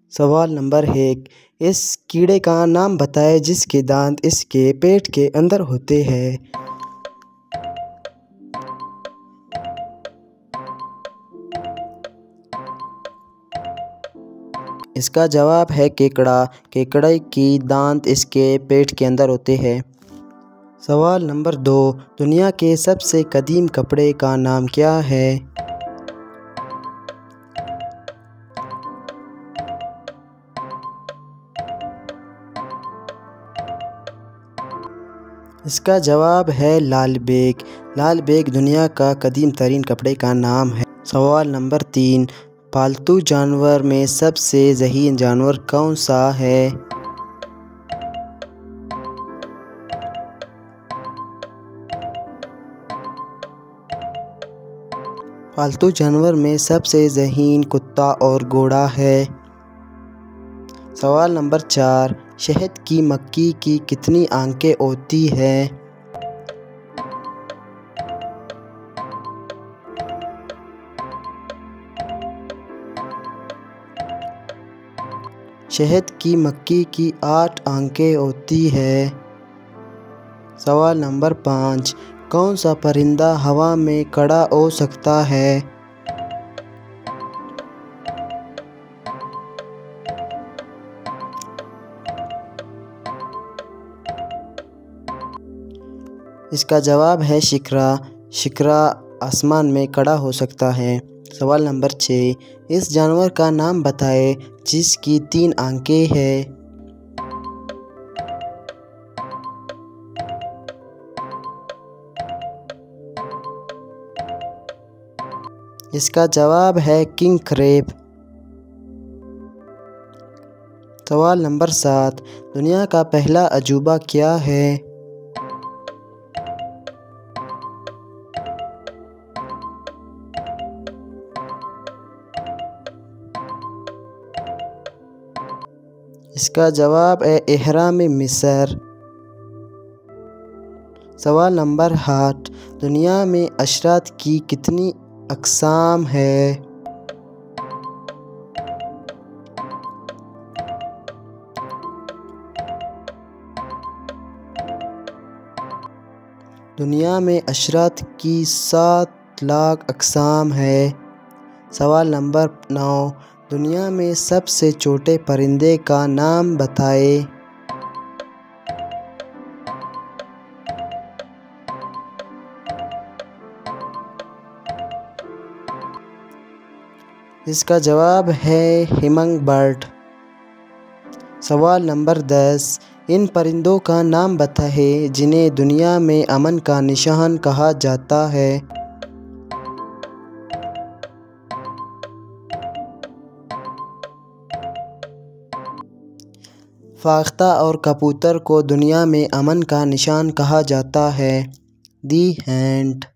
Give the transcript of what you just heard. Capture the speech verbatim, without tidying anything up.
सवाल नंबर एक, इस कीड़े का नाम बताएं जिसके दांत इसके पेट के अंदर होते हैं। इसका जवाब है केकड़ा। केकड़े की दांत इसके पेट के अंदर होते हैं। सवाल नंबर दो, दुनिया के सबसे कदीम कपड़े का नाम क्या है? इसका जवाब है लाल बेग। लाल बेग दुनिया का कदीम तरीन कपड़े का नाम है। सवाल नंबर तीन, पालतू जानवर में सबसे ज़हीन जानवर कौन सा है? पालतू जानवर में सबसे ज़हीन कुत्ता और घोड़ा है। सवाल नंबर चार, शहद की मक्खी की कितनी आंखें होती हैं? शहद की मक्खी की आठ आंखें होती है। सवाल नंबर पाँच, कौन सा परिंदा हवा में खड़ा हो सकता है? इसका जवाब है शिकरा। शिकरा आसमान में खड़ा हो सकता है। सवाल नंबर छः, इस जानवर का नाम बताएं जिसकी तीन आंखें हैं। इसका जवाब है किंग क्रेब। सवाल नंबर सात, दुनिया का पहला अजूबा क्या है? इसका जवाब है एहराम मिस्र। सवाल नंबर आठ, दुनिया में अशरात की कितनी अक़साम है? दुनिया में अशरात की सात लाख अक़साम है। सवाल नंबर नौ, दुनिया में सबसे छोटे परिंदे का नाम बताएं। इसका जवाब है हिमंग बर्ड। सवाल नंबर दस, इन परिंदों का नाम बताएं जिन्हें दुनिया में अमन का निशान कहा जाता है। फाख्ता और कबूतर को दुनिया में अमन का निशान कहा जाता है। The and.